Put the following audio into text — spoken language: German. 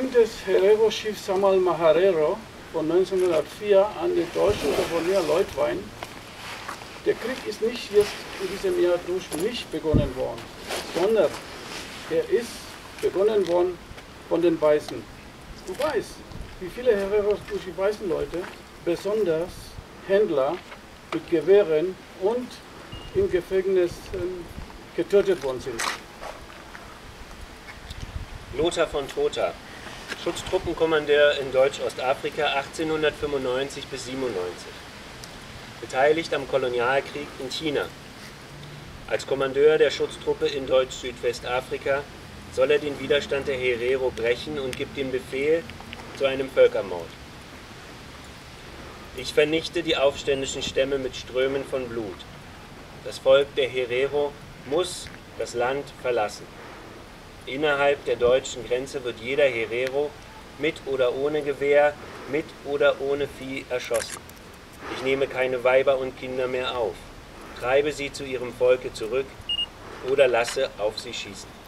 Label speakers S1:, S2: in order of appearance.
S1: berühmtes Herero-Schiff Samal Maharero von 1904 an die deutschen Gouverneur Leutwein. Der Krieg ist nicht jetzt in diesem Jahr durch mich begonnen worden, sondern er ist begonnen worden von den Weißen. Du weißt, wie viele Hereros durch die weißen Leute, besonders Händler mit Gewehren und im Gefängnis getötet worden sind.
S2: Lothar von Trotha, Schutztruppenkommandeur in Deutsch-Ostafrika 1895 bis 97. Beteiligt am Kolonialkrieg in China. Als Kommandeur der Schutztruppe in Deutsch-Südwestafrika soll er den Widerstand der Herero brechen und gibt den Befehl zu einem Völkermord. Ich vernichte die aufständischen Stämme mit Strömen von Blut. Das Volk der Herero muss das Land verlassen. Innerhalb der deutschen Grenze wird jeder Herero mit oder ohne Gewehr, mit oder ohne Vieh erschossen. Ich nehme keine Weiber und Kinder mehr auf, treibe sie zu ihrem Volke zurück oder lasse auf sie schießen.